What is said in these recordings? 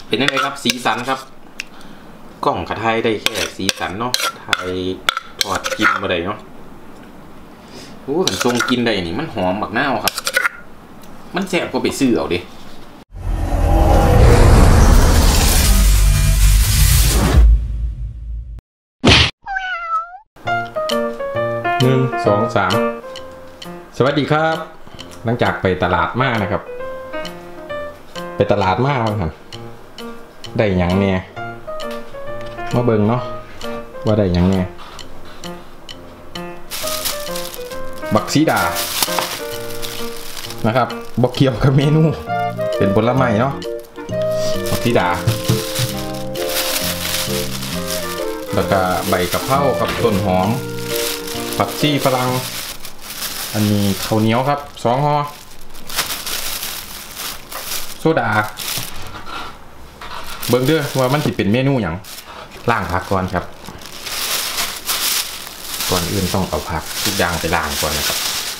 เป็นยังไงครับสีสันครับกล้องกระไทยได้แค่สีสันเนาะไทยทอดกินมาได้เนาะโอ้ขันทรงกินได้นี่มันหอมมากๆครับมันแซ่บก็ไปซื้อเอาดิ1 2 3สวัสดีครับหลังจากไปตลาดมานะครับไปตลาดมาครับได้หยังเนี่ยมาเบิ่งเนาะว่าได้หยังเนี่ยบักซีดานะครับบอกเกี่ยวกับเมนูเป็นผลไม้เนาะบักซีดาแล้วก็ใบกะเพรากับต้นหอมผักชีฝรั่งอันนี้ข้าวเหนียวครับ2 ห่อโซดาเบิ่งเด้อว่ามันสิเป็นเมนูหยังล้างผักก่อนครับก่อนอื่นต้องเอาผักทุกอย่างไปล้างก่อนนะครับ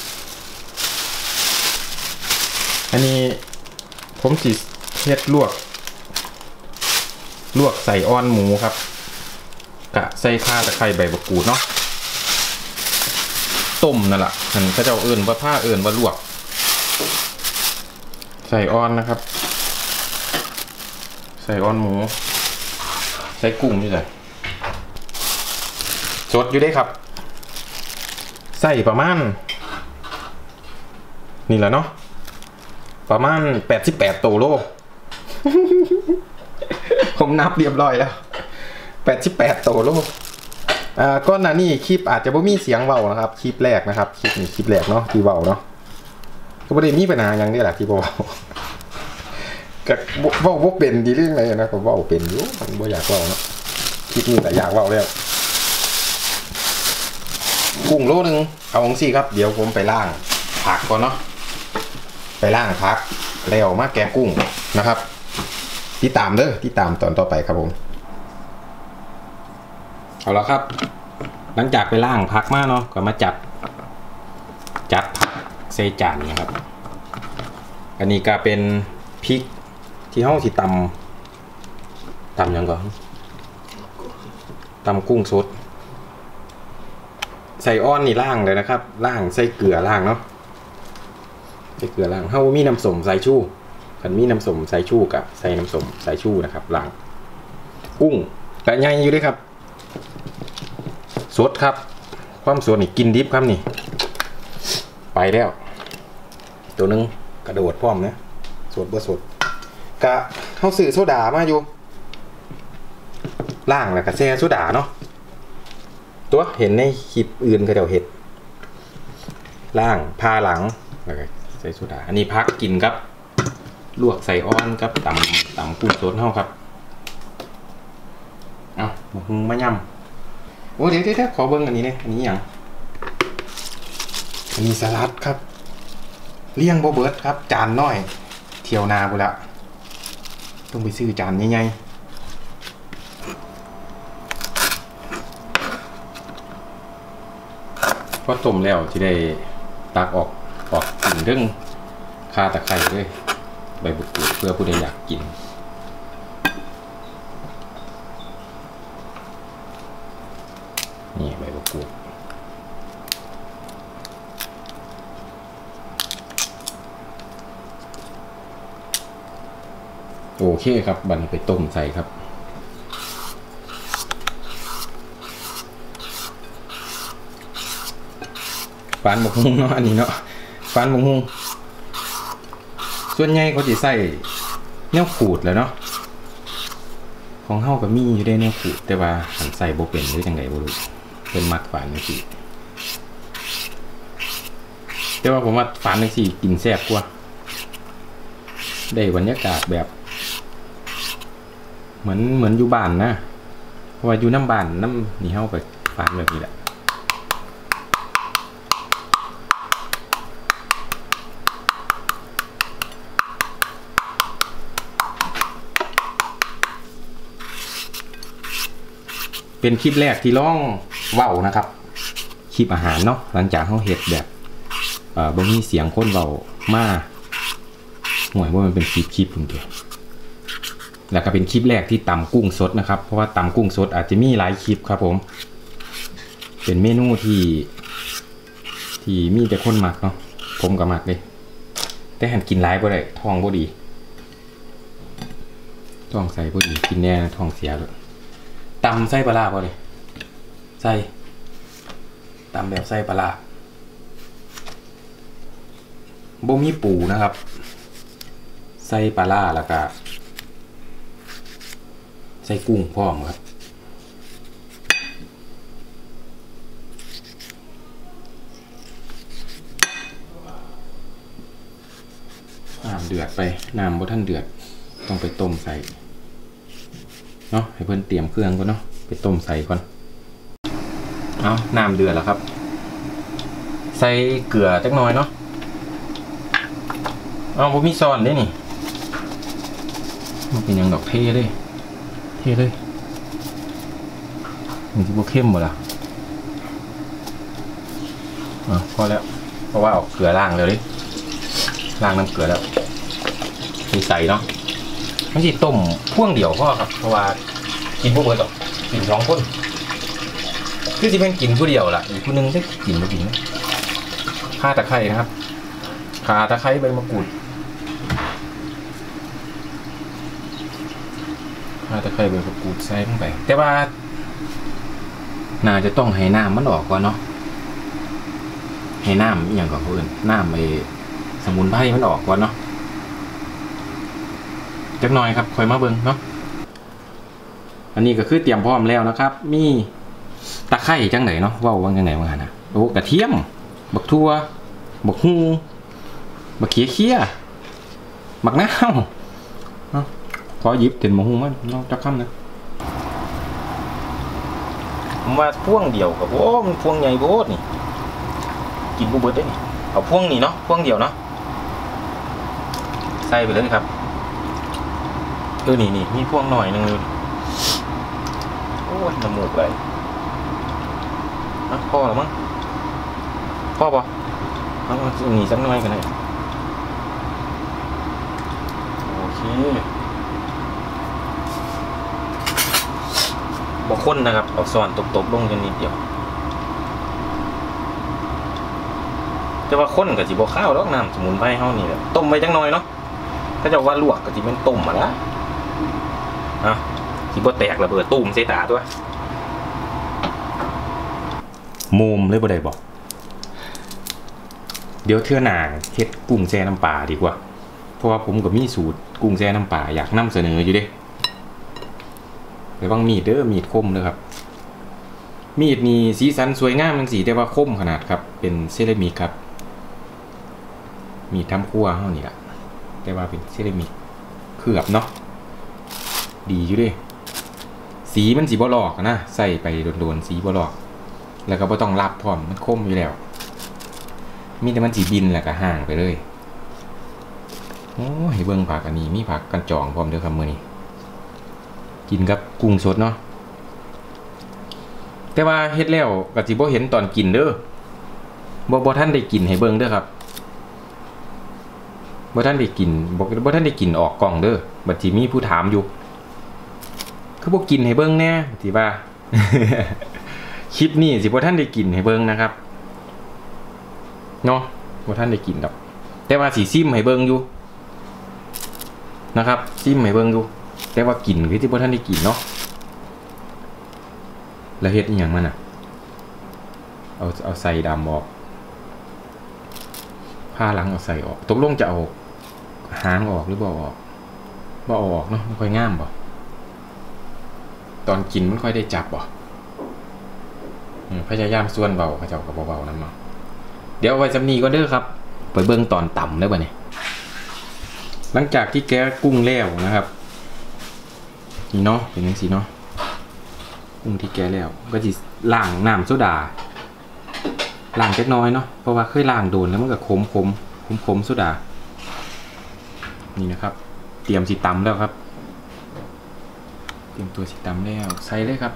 อันนี้ผมสิเฮ็ดลวกใส่อ้อนหมูครับกะใส่ข่าตะไคร้ใบมะกรูดเนาะต้มนั่นแหละมันก็จะเอื่นว่าผ้าเอื่นว่าลวกใส่อ้อนนะครับใส่อ้อนหมูใส่กุ้งนี่เลยสดอยู่ได้ครับใส่ประมาณนี่แหละเนาะประมาณ88ตัวโล ผมนับเรียบร้อยแล้ว88ตัวโลก้อนหน้านี่คลิปอาจจะไม่มีเสียงเบานะครับคลิปแรกนะครับคลิปนี้คลิปแรกเนาะที่เบาเนาะก็ไม่ได้มีปัญหาอย่างนี้แหละที่เบากับเบาเป็นดีเรื่องอะไรนะก็เบาเป็นอยู่ผมบ่อยากเบาเนาะคลิปนี้แต่อยากเบาแล้วกุ้งโลนึงเอาของซี่ครับเดี๋ยวผมไปล่างผักก่อนเนาะไปล่างผักแล้วมาแกะกุ้งนะครับที่ตามเด้อที่ตามตอนต่อไปครับผมเอาละครับหลังจากไปล่างผักมาเนาะก็มาจัดผักใส่จานนะครับอันนี้ก็เป็นพริกที่ห้องที่ตำยังก่อนตำกุ้งสดใส่อ้อนนี่ล่างเลยนะครับล่างใส่เกลือล่างเนาะใส่เกลือล่างเฮามีน้ำส้มสายชูกันมีน้ำส้มสายชูกับใส่น้ำส้มสายชูนะครับล่างกุ้งกระใหญ่อยู่ด้วยครับสดครับความสดนี่กินดิบครับนี่ไปแล้วตัวนึงกระโดดพร้อมนะสดบ่สดกะเข้าสื่อโซดามาอยู่ล่างแล้วก็แช่โซดาเนาะตัวเห็นในคลิปอื่นก็เดี๋ยวเห็ดล่างพาหลังแล้วก็ใส่โซดาอันนี้พักกินครับลวกใส่อ้อนครับตำกุ้งสดเท่าครับเอามาย่ำโอ้เดี๋ยวขอเบิ้งอันนี้เนี่ยอันนี้อย่างอันนี้สลัดครับเลี่ยงโบเบิร์ตครับจานน้อยเที่ยวนากูละต้องไปซื้อจานใหญ่ๆพอต้มแล้วจะได้ตักออกกินเรื่องคาตะไคร้ด้วยใบบุกรูดเพื่อผู้ใดอยากกินนี่ใบมะกรูดโอเคครับบัดนี้ไปต้มใส่ครับฟานบกฮุ้งเนาะอันนี้เนาะฟานบกฮุ้งส่วนใหญ่เขาจะใส่แนวขูดแหละเนาะของเฮาก็มีอยู่ได้แนวขูดแต่ว่าหันใส่บ่เป็นหรือจังไงบ่รู้เป็นมักฝานจังซี่แต่ว่าผมว่าฝานจังซี่กินแซ่บกว่าได้บรรยากาศแบบเหมือนอยู่บ้านนะเพราะว่าอยู่น้ำบ้านน้ำนี่เฮาไปฝานแบบนี้แหละเป็นคลิปแรกที่ร้องเว้านะครับคลิปอาหารเนาะหลังจากเขาเห็ดแบบบ่มีเสียงคนเว้ามาห่วยว่ามันเป็นคลิปคุณเดียวแล้วก็เป็นคลิปแรกที่ตำกุ้งสดนะครับเพราะว่าตำกุ้งสดอาจจะมีหลายคลิปครับผมเป็นเมนูที่มีแต่คนมักเนาะผมก็มักเลยแต่หันกินหลายบ่ได้ท้องบ่ดีท้องใส่บ่ดีกินแน่ท้องเสียเลยตำไส้ปลาร้าบ่เลยใส่ตำแบบไส้ปลาร้าบ่มีปูนะครับไส้ปลาร้าแล้วก็ใส่กุ้งพร้อมครับน้ำเดือดไปน้ำบ่ทันเดือดต้องไปต้มใส่เนาะให้เพื่อนเตรียมเครื่องก่อนเนาะไปต้มใส่ก่อนเอาน้ำเดือดแล้วครับใส่เกลือจักหน่อยเนาะเอาผมมีซอนได้นี่มันเป็นยังดอกเทเลยมันจะบวเข้มหมดละพอแล้วเพราะว่าเอาเกลือล้างเลยล้างน้ำเกลือแล้วมีใส่เนาะมันจะต้มพ่วงเดี่ยวพ่อครับเพราะว่ากินพวกเบิร์ดหรอกกิน2 คนคือที่เป็นกินผู้เดียวล่ะอีกผู้นึงจะกินไม่กินข่าตะไคร้นะครับข่าตะไคร้ใบมะกรูดข่าตะไคร้ใบมะกรูดใส่ลงไปแต่ว่าน่าจะต้องให้น้ำมันออกก่อนเนาะให้น้ำอย่างก่อนเพื่อนน้ำไอ้สมุนไพรมันออกก่อนเนาะจักหน่อยครับคอยมาเบิ่งเนาะอันนี้ก็คือเตรียมพร้อมแล้วนะครับมีตะไคร้จังไหนเนาะว่าจังไหนว่านะโอ้กระเทียมบักทั่วบักฮูบักเขี้ยบักน้าวขอหยิบเต็มบักฮูมันนอกจากคำนะผมว่าพ่วงเดียวกับโอ้มันพ่วงใหญ่โบดนี่กินบุเบิดได้นี่เอาพ่วงนี่เนาะพ่วงเดียวเนาะใส่ไปเลยครับนี่มีพ่วงหน่อยนึงเลยโอ้ยน้ำมูกเลยพ่อหรือมั้งพ่อปะเอาหนีสักหน่อยกันเลยโอเคบกข้นนะครับเอาซ่อนตบๆลงกันนิดเดียวจะว่าข้นกับจีบข้าวแล้วน้ำสมุนไพรเฮานี่แหละต้มไว้จังหน่อยเนาะถ้าจะว่าลวกกับจีเป็นต้มมาแล้วจีบแตกระเบิดตุ้มเสตาตัวมุมเลยบ่ได้บอกเดี๋ยวเทื่อหน้าเฮ็ดกุ้งแช่น้ำปลาดีกว่าเพราะว่าผมก็มีสูตรกุ้งแช่น้ำปลาอยากนำเสนออยู่เด้ไปวางมีดเด้อมีดคมเลยครับมีดนี่สีสันสวยงามจังสีแต่ว่าคมขนาดครับเป็นเซรามิกครับมีดทำครัวเฮานี่ล่ะแต่ว่าเป็นเซรามิกเคลือบเนาะดีอยู่เด้สีมันสีบ่ลอกนะใส่ไปโดนๆสีบ่ลอกแล้วก็ไม่ต้องรับพร้อมมันคมอยู่แล้วมีแต่มันสีบินแล้วก็ห่างไปเลยโอ้ยเบิ่งผักอันนี้มีผักกันจองพร้อมเด้อครับมื้อนี้กินกับกุ้งสดเนาะแต่ว่าเฮ็ดแล้วก็สิบ่เห็นตอนกินเด้อบ่ท่านได้กินให้เบิ่งเด้อครับบ่ท่านได้กินบ่ท่านได้กินออกกล่องเด้อบัดสิมีผู้ถามอยู่คือบ่กินให้เบิ่งแน่สิว่า คลิปนี้สิบ่ท่านได้กินให้เบิ่งนะครับเนาะบ่ท่านได้กินดอกแต่ว่าสิซิมให้เบิ่งอยู่นะครับซิมให้เบิ่งอยู่แต่ว่ากินคือสิบ่ท่านได้กินเนาะแล้วเฮ็ดอีหยังมันน่ะเอาใส่ดำออกผ้าหลังเอาใส่ออกตกลงจะเอาหางออกหรือบ่ออกบ่ออกเนาะไม่ค่อยงามบ่ตอนกินมันค่อยได้จับบ่พยายามส่วนเบาเขาเจ้ากับเบาๆนั่นมาเดี๋ยวไว้จำนี้ก็เด้อครับไปเบิ่งตอนต่ำได้ป่ะเนี่ยหลังจากที่แกะกุ้งแล้วนะครับนี่เนาะเป็นยังสีเนาะกุ้งที่แกะแล้วก็จะล้างน้ำโซดาล้างเล็กน้อยเนาะเพราะว่าเคยล้างโดนแล้วมันก็ขมโซดานี่นะครับเตรียมสีตำแล้วครับเตรียมตัวสีตำแล้วใส่เลยครับ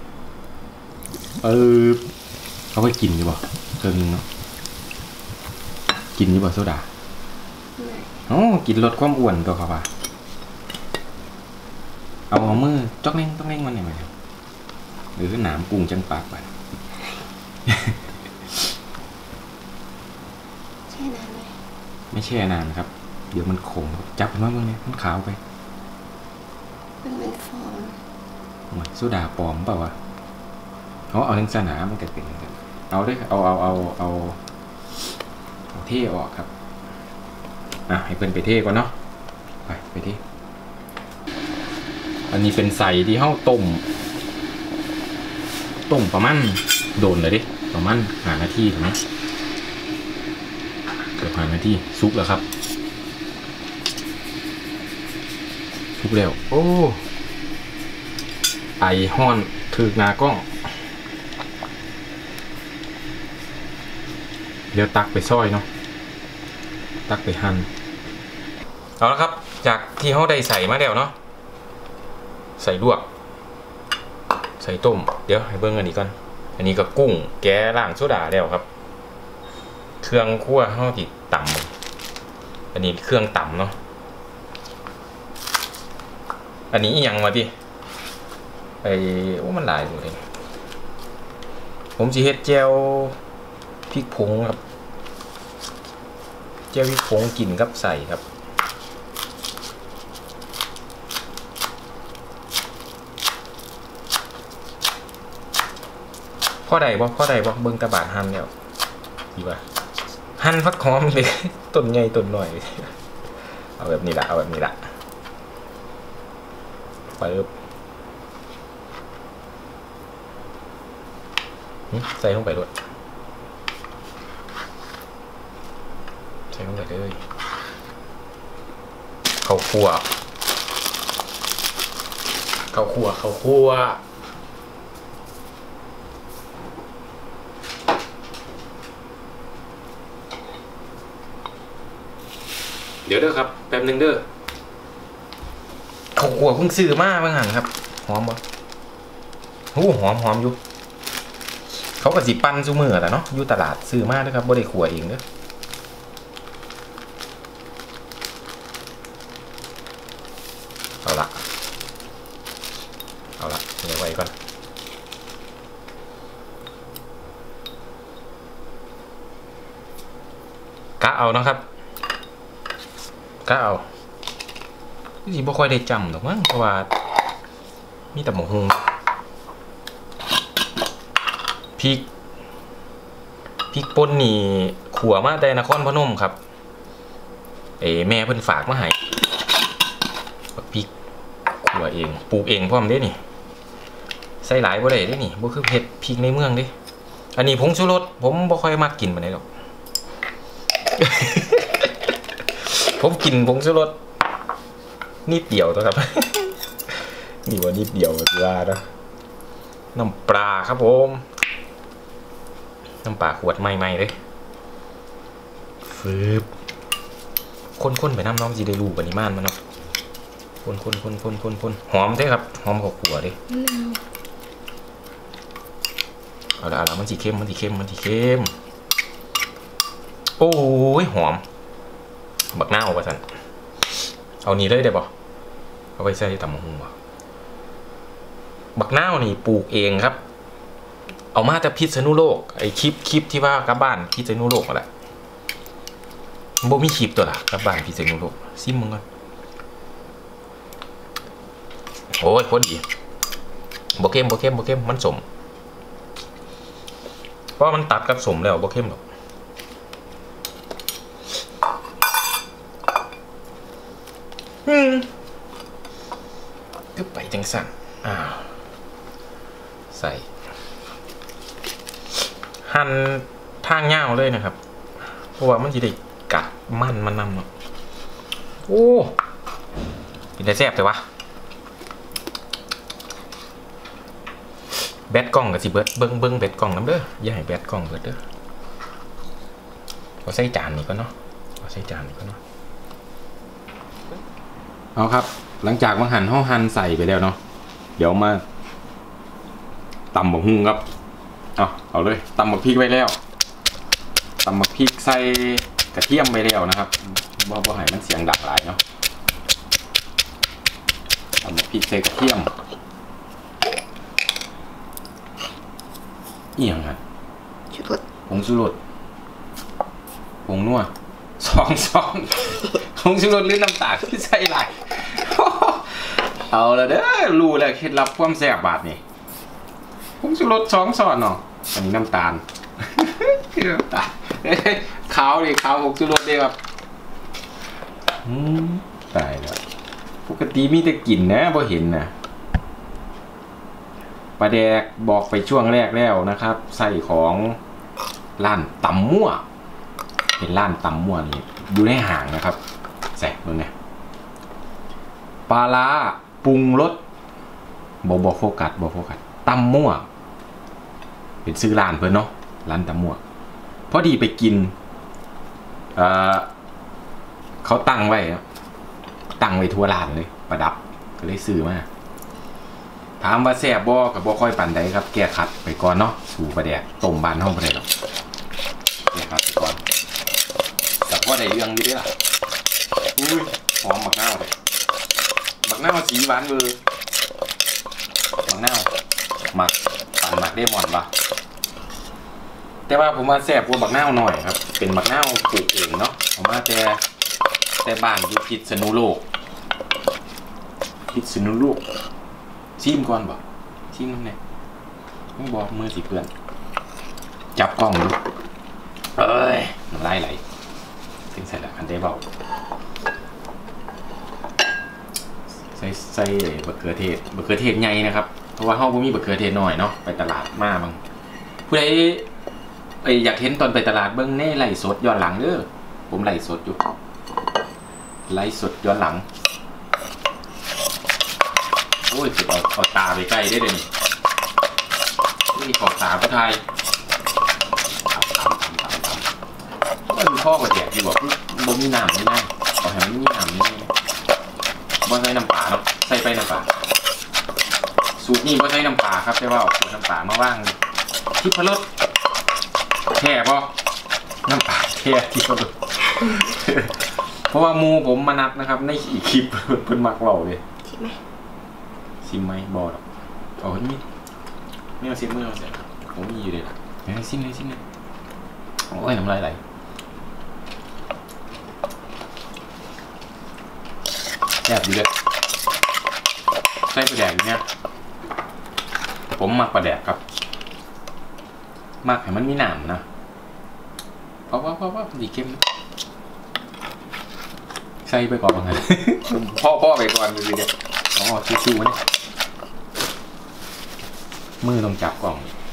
เขาไปกินอยู่บ่เกินเนาะกินอยู่บ่โซดากินลดความอ้วนตัวเขาป่ะเอามือจ้องเล่งต้องเล่งมันหน่อยหรือหนามกุ้งจังปากไปแช่นานไหมไม่แช่นานครับเดี๋ยวมันขมจับมันเมื่อไงมันขาวไปมันเป็นฟองโซดาปลอมเปล่าวะเอาทั้งสนามมันก็เป็นเอาด้วยเอาเท่ออกครับให้เพิ่นไปเท่ก่อนเนาะไปเท่อันนี้เป็นใส่ที่เฮาต้มประมาณโดนเลยดิประมาณ5 นาทีถูกไหมเกือบ5 นาทีซุกแล้วครับซุกแล้วโอ้ไอฮ้อนถึกหน้ากล้องเดี๋ยวตักไปซอยเนาะตักไปหั่นเอาละครับจากที่เขาได้ใส่มาแล้วเนาะใส่ลวกใส่ต้มเดี๋ยวให้เบิ้งอันนี้ก่อนอันนี้ก็กุ้งแกล้างโซดาแล้วครับเครื่องคั่วเขาติดต่ำอันนี้เครื่องต่ำเนาะอันนี้ยังมาดิมันหลายอยู่เลยผมจะเฮ็ดแจ่วพริกผงครับแจ่วพริกผงกินกับใส่ครับพ่อใดบ่เบิ่งตะบานหั่นแล้วดีป่ะหั่นฟักหอมเลยต้นใหญ่ต้นหน่อยเอาแบบนี้ละปึ๊บใส่ลงไปด้วยใส่ลงไปเลยข้าวคั่วเดี๋ยวเด้อครับแป๊บนึงเด้อข้าวคั่วเพิ่งซื้อมาบางหันครับหอมบ่หอมอยู่เขาก็สิปั้นซุมือแต่เนาะอยู่ตลาดซื้อมาด้วยครับบ่ได้ขั่วเองเด้อเอาละเดี๋ยวไว้ก่อนกะเอานะครับที่บ่ค่อยได้จำหรอกมั้งเพราะว่ามีแต่หมูหุงพริกป่นนี่ขั่วมาแต่นครพนมครับแม่เพิ่นฝากมาให้พริกขั่วเองปลูกเองพร้อมเด้นี่ใส่หลายบ่ได้เด้นี่บ่คือเผ็ดพริกในเมืองเด้อันนี้ผงชูรสผมบ่ค่อยมักกินปานใดหรอก ผมกินผงชูรสนิดเดียวตัวครับ นี่ว่านิดเดียวคือว่านะน้ำปลาครับผมน้ำปลาขวดใหม่ๆเลยฟืบคนไปน้ำน้องจีได้รู้ปริมาณมันเนาะคนหอมใช่ครับหอมข้าวคั่วดิเอาละมันสีเข้มโอ้ยหอมบักหน้าเอาไปสั่นเอานี้เลยได้ป่ะเอาไปใส่ตำมะฮุ่งป่ะบักหน้านี่ปลูกเองครับเอามาจากพิษณุโลกไอคลิปที่ว่ากลับบ้านพิษณุโลกอะไรบ่มีคลิปตัวละกลับบ้านพิษณุโลกซิมมึงก่อนโอ้ยพอดีบ่เข้มมันสมเพราะมันตัดกับสมแล้วบ่เข้มหรอกก็ไปจังสั่นใส่หั่นทางยาวเลยนะครับเพราะว่ามันจะได้กัดมันนำเนาะโอ้กินได้แซ่บแต่ว่าแบตกล้องกับสิเบิร์ดเบิ้งแบตกล้องน้ำเด้ออย่าให้แบตกล้องเบิร์ดเด้อเอาใส่จานนี่ก็เนาะเอาครับหลังจากว่าหั่นใส่ไปแล้วเนาะเดี๋ยวมาตำบักหุ่งครับเอาเลยตำบักพริกไว้แล้วตำบักพริกใส่กระเทียมไปแล้วนะครับบ่ให้มันเสียงดังหลายเนาะำพริกใส่กระเทียมเอียงอ่ะชุดรสผงชูรสผงนัวสองผงชูรสหรือน้ำตาลที่ใส่หลาย เอาละเด้อรู้แล้วเคล็ดลับความแซ่บบาดนี่ผงชูรส2 ช้อนเนาะอันนี้น้ำตาล คือน้ำตาลขาวดิขาวผงชูรสดิครับตายแล้วปกติมีแต่กลิ่นนะพอเห็นนะปลาแดกบอกไปช่วงแรกแล้วนะครับใส่ของร้านตำมั่วเป็นร้านตำมั่วนี่อยู่ในห้างนะครับใส่ตรงนี้ปลาร้าปรุงรสบโฟกัสตำมั่วเป็นซื้อร้านเพื่อนเนาะร้านตำมั่วพอดีไปกินเขาตั้งไว้ทั่วร้านเลยประดับก็เลยซื้อมาถามว่าแซ่บบ่กับบ่ค่อยปานใดครับแก้ขัดไปก่อนเนาะสู่ปลาแดกต้มบานห้องไปเลยหรอกแก้ขัดไปก่อนแต่พอได้เรื่องอยู่ด้วยล่ะอุ้ยหอมบักนาวเลยบักนาวสีหวานเบอร์บักนาวหมักปั่นหมักได้หมอนปะแต่ว่าผมว่าแซ่บกว่าบักนาวหน่อยครับเป็นบักนาวปลูกเองเนาะผมว่าแต่บ้านอยู่พิษณุโลกชิมก่อนบ่ชิมน้ำเนี่ยไม่บอกมือสิเพื่อนจับกล้องดูเอ้ยมันไล่ไหลถึงใส่ละอันได้เบาใส่บะเขือเทศใหญ่นะครับเพราะว่าเฮาบ่มีบะเขือเทศน้อยเนาะไปตลาดมาบางผู้ใดอยากเห็นตอนไปตลาดเบิ่งในไลฟ์สดย้อนหลังเด้อผมไลฟ์สดอยู่ไลฟ์สดย้อนหลังโอ้ยจะเอาตาไปใกล้ได้เลยนี่ขอบตาพระไทยก็คือพ่อกับแจกที่บอกบ่มีน้ำไม่ได้ขอให้มันมีน้ำนี่บ่ใส่น้ำปลาเนาะใส่ไปน้ำปลาสูตรนี้บ่ใส่น้ำปลาครับแต่ว่าเอาขวดน้ำปลามาว่างที่พะรสแค่บ่น้ำปลาแค่ที่พะรสเพราะว่ามูผมมานับนะครับในอีกคลิปเพิ่นมักเล่าเลยชิมไหมบอดเอาให้มีไม่เอาซิมไม่เอาเสียผมมีอยู่เลยล่ะซิมเลยโอ้ยน้ำลายไหลแซ่บดีเลยใส่ปลาแดกอยู่เนี่ยผมมักปลาแดกครับมักให้มันมีหนามนะเพราะดีเข้มใส่ไปก่อนไงพ่อไปก่อนเลยเดี๋ยวอ๋อชิวๆเนี่ยมือต้องจับกล่อง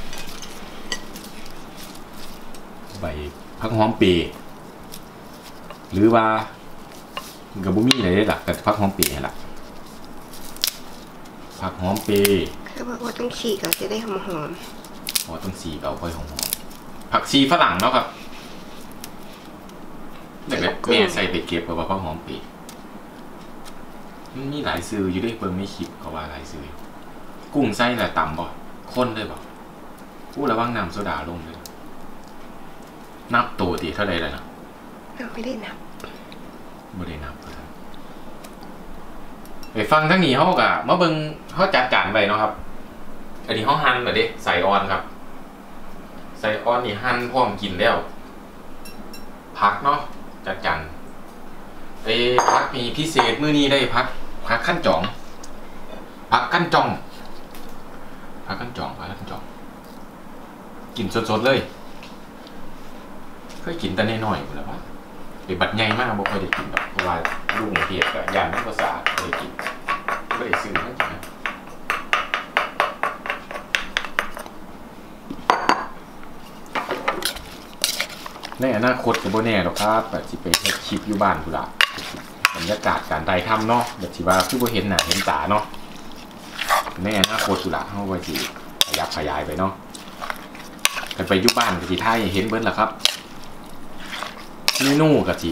ใบผักหอมปีหรือว่ากับบุมี่อะไรได้หลักแต่ผักหอมปีนี่แหละผักหอมปีคือบอกว่าต้องฉีกก่อนจะได้หอมต้องสีเก่าค่อยหอมผักชีฝรั่งเนาะครับแต่แม่ใส่ไปเก็บกับผักหอมปีมีหลายซื้ออยู่ด้วยเพิ่มไม่คิดเขาว่าหลายซื้อกุ้งไส้น่ะต่ำบ่ข้นเลยบ่พูดแล้วว่างน้ำโซดาลงเลยนับตัวตีเท่าไรแล้วนะไม่ได้นับไปฟังทั้งนี้เขากะมาเบิ่งเขาจัดการไปเนาะครับอันนี้เขาหั่นแบบนี้ใส่ออนครับใส่ออนนี่หั่นพร้อมกินแล้วผักเนาะจัดการผักมีพิเศษมื้อนี้ได้ผักขั้นจ่องผักขั้นจ่องกินสดๆเลยเคยกินแต่น้อยๆแล้วว่าไอ้บัดใหญ่มากบ่เคยได้กินหรอกเพราะว่าลูกเทียบกับยานนักภาษาเคยกินก็ได้ซื้อมากินในอนาคตก็บ่แน่หรอกครับแบบสิไปเฮ็ดคลิปอยู่บ้านพุ่นล่ะบรรยากาศการถ่ายทำเนาะแบบที่ว่าคือบ่เห็นหน้าเห็นตาเนาะในอนาคตพุ่นล่ะเฮาก็สิขยายไปเนาะกันไปอยู่บ้านก็สิถ่ายให้เห็นเบิดล่ะครับเมนูก็สิ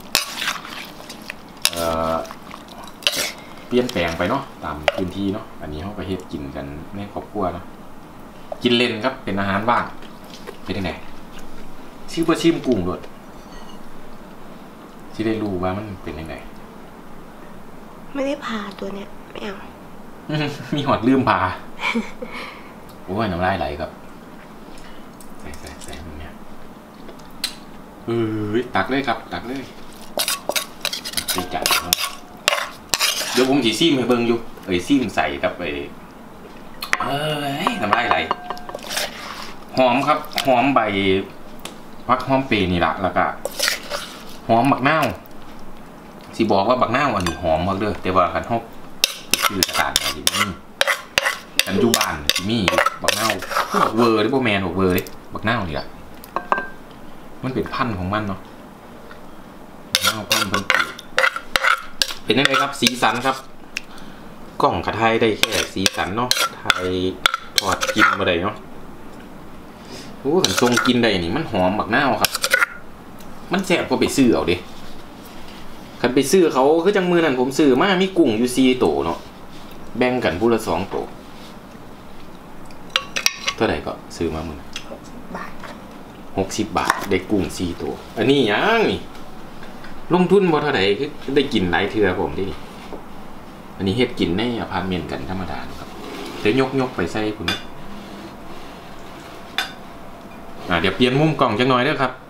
เปลี่ยนแปลงไปเนาะตามพื้นที่เนาะอันนี้เฮาก็เฮ็ดกินกันในครอบครัวเนาะกินเล่นครับเป็นอาหารว่างเป็นจังได๋ชิมกุ้งด้วยที่ได้รู้ว่ามันเป็นยังไงไม่ได้พาตัวเนี้ยไม่เอามีหอดลืมปลาโอ้ยน้ำลายไหลครับใส่มันเนี่ยตักเลยครับตักเลยใส่จานเดี๋ยวผมจีซิมให้เบิ่งอยู่ซิมใส่กับน้ำลายไหลหอมครับหอมใบพักหอมเปรย์นี่ละแล้วก็หอมบักนาวสิบอกว่าบักนาวอันนี้หอมมากเด้อแต่ว่าคันฮอกคือตลาดอะไรนี่กันอยู่บ้านมีบักนาวบักเวอร์หรือบักแมนบักเวอร์เลยบักนาวนี่ละมันเป็นพันธุ์ของมันเนาะบักนาวพันธุ์เป็นยังไงครับสีสันครับกล้องกระไทยได้แค่สีสันเนาะไทยทอดกินมาได้เนาะโอ้ขันทรงกินได้นี่มันหอมบักนาวครับมันแซ่บกว่าไปซื้อเอาดิคันไปซื้อเขาคือจังมือนั่นผมซื้อมามีกุ้งอยู่4 ตัวเนาะแบ่งกันผู้ละ2 ตัวเท่าไหร่ก็ซื้อมามือ60 บาทได้กุ้ง4 ตัวอันนี้ยังนี่ลงทุนบ่เท่าไหร่คือได้กินหลายเทื่อผมที่นี่อันนี้เฮ็ดกินในอพาร์ตเมนต์กันธรรมดาครับเดี๋ยวยกไปใส่คุณเดี๋ยวเปลี่ยนมุมกล่องจังหน่อยเด้อครับ